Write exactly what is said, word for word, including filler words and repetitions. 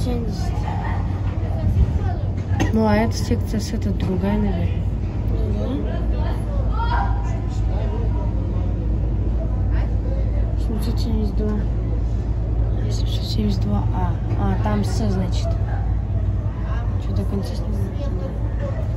семьдесят. Ну, а эта секция с этой другая, наверное. семьсот семьдесят два. семьсот семьдесят два А. А, там С, значит. Что до конца не знаю.